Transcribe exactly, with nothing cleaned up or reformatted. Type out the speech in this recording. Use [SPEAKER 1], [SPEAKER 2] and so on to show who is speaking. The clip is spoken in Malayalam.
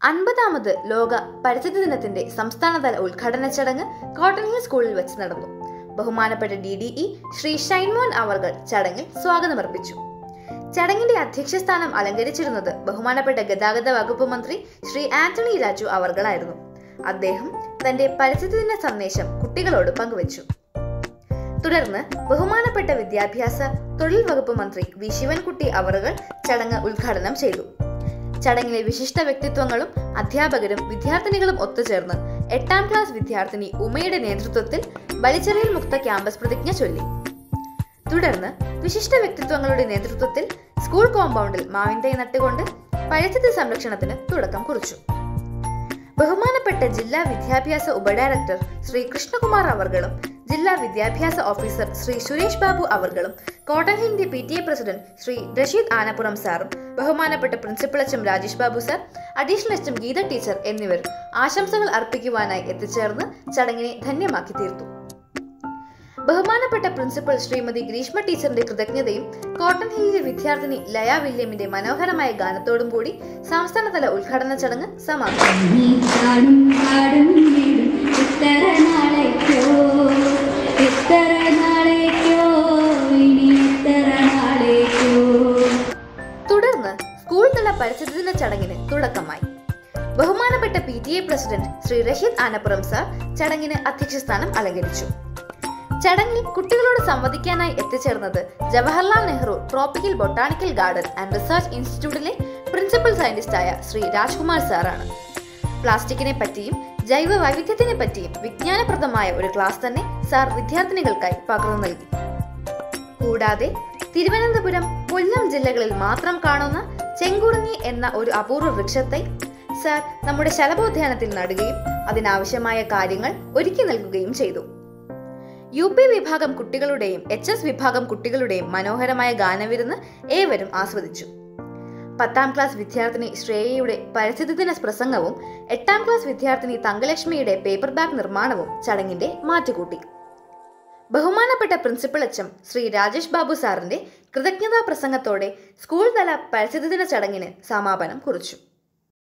[SPEAKER 1] അൻപതാമത് ലോക പരിസ്ഥിതി ദിനത്തിന്റെ സംസ്ഥാനതല ഉദ്ഘാടന ചടങ്ങ് കോട്ടൺ ഹിൽ സ്കൂളിൽ വെച്ച് നടന്നു. ബഹുമാനപ്പെട്ട D D E Shri Shainmon അവർകൾ ചടങ്ങിൽ സ്വാഗതമർപ്പിച്ചു. ചടങ്ങിന്റെ അധ്യക്ഷ സ്ഥാനം അലങ്കരിച്ചിരുന്നത് ബഹുമാനപ്പെട്ട ഗതാഗത വകുപ്പ് മന്ത്രി ശ്രീ ആന്റണി രാജു അവർകളായിരുന്നു. അദ്ദേഹം തന്റെ പരിസ്ഥിതി ദിന സന്ദേശം കുട്ടികളോട് പങ്കുവച്ചു. തുടർന്ന് ബഹുമാനപ്പെട്ട വിദ്യാഭ്യാസ തൊഴിൽ വകുപ്പ് മന്ത്രി വി ശിവൻകുട്ടി അവറുകൾ ചടങ്ങ് ഉദ്ഘാടനം ചെയ്തു. ചടങ്ങിലെ വിശിഷ്ട വ്യക്തിത്വങ്ങളും അധ്യാപകരും വിദ്യാർത്ഥിനികളും ഒത്തുചേർന്ന് എട്ടാം ക്ലാസ് വിദ്യാർത്ഥിനി ഉമയുടെ നേതൃത്വത്തിൽ വലിച്ചെറിയൽ മുക്ത ക്യാമ്പസ് പ്രതിജ്ഞ ചൊല്ലി. തുടർന്ന് വിശിഷ്ട വ്യക്തിത്വങ്ങളുടെ നേതൃത്വത്തിൽ സ്കൂൾ കോമ്പൗണ്ടിൽ മാവിൻ തൈ നട്ടുകൊണ്ട് പരിസ്ഥിതി സംരക്ഷണത്തിന് തുടക്കം കുറിച്ചു. ബഹുമാനപ്പെട്ട ജില്ലാ വിദ്യാഭ്യാസ ഉപഡയറക്ടർ ശ്രീ കൃഷ്ണകുമാർ അവർകളും ജില്ലാ വിദ്യാഭ്യാസ ഓഫീസർ ശ്രീ സുരേഷ് ബാബു അവർകളും കോട്ടൺ ഹിലിന്റെ P T A president Shri Rasheed Anappuram സാറും ബഹുമാനപ്പെട്ട principal H M Rajesh Babu sir, additional H M Geetha teacher എന്നിവർ ആശംസകൾ അർപ്പിക്കുവാനായി എത്തിച്ചേർന്ന് ചടങ്ങിനെ ധന്യമാക്കി തീർത്തു. ബഹുമാനപ്പെട്ട പ്രിൻസിപ്പൽ ശ്രീമതി ഗ്രീഷ്മ ടീച്ചറിന്റെ കൃതജ്ഞതയും കോട്ടൺ ഹില്ലിലെ വിദ്യാർത്ഥിനി ലയ വില്യമിന്റെ മനോഹരമായ ഗാനത്തോടും കൂടി സംസ്ഥാനതല ഉദ്ഘാടന ചടങ്ങ് സമാപിച്ചു. തുടർന്ന് സ്കൂൾ തല പരിസ്ഥിതി ദിന ചടങ്ങിന് തുടക്കമായി. ബഹുമാനപ്പെട്ട P T A president Shri Rasheed Anappuram sir ചടങ്ങിന് അധ്യക്ഷസ്ഥാനം അലങ്കരിച്ചു. ചടങ്ങിൽ കുട്ടികളോട് സംവദിക്കാനായി എത്തിച്ചേർന്നത് Jawaharlal Nehru tropical botanical garden and research ഇൻസ്റ്റിറ്റ്യൂട്ടിലെ പ്രിൻസിപ്പൽ സയന്റിസ്റ്റായ ശ്രീ രാജ്കുമാർ സാറാണ്. പ്ലാസ്റ്റിക്കിനെ പറ്റിയും ജൈവ വൈവിധ്യത്തിനെ പറ്റിയും വിജ്ഞാനപ്രദമായ ഒരു ക്ലാസ് തന്നെ സാർ വിദ്യാർത്ഥിനികൾക്കായി പകർന്നു നൽകി. കൂടാതെ തിരുവനന്തപുരം, കൊല്ലം ജില്ലകളിൽ മാത്രം കാണുന്ന ചെങ്കുറിഞ്ഞി എന്ന ഒരു അപൂർവ വൃക്ഷത്തെ സാർ നമ്മുടെ ശലഭോദ്യാനത്തിൽ നടുകയും അതിനാവശ്യമായ കാര്യങ്ങൾ ഒരുക്കി നൽകുകയും ചെയ്തു. യു പി വിഭാഗം കുട്ടികളുടെയും എച്ച് എസ് വിഭാഗം കുട്ടികളുടെയും മനോഹരമായ ഗാനവിരുന്ന് ഏവരും ആസ്വദിച്ചു. പത്താം ക്ലാസ് വിദ്യാർത്ഥിനി ശ്രേയയുടെ പരിസ്ഥിതി ദിന പ്രസംഗവും എട്ടാം ക്ലാസ് വിദ്യാർത്ഥിനി തങ്കലക്ഷ്മിയുടെ പേപ്പർ ബാഗ് നിർമ്മാണവും ചടങ്ങിന്റെ മാറ്റുകൂട്ടി. ബഹുമാനപ്പെട്ട principal H M Shri Rajesh Babu സാറിന്റെ കൃതജ്ഞതാ പ്രസംഗത്തോടെ സ്കൂൾ തല പരിസ്ഥിതി ദിന ചടങ്ങിന് സമാപനം കുറിച്ചു.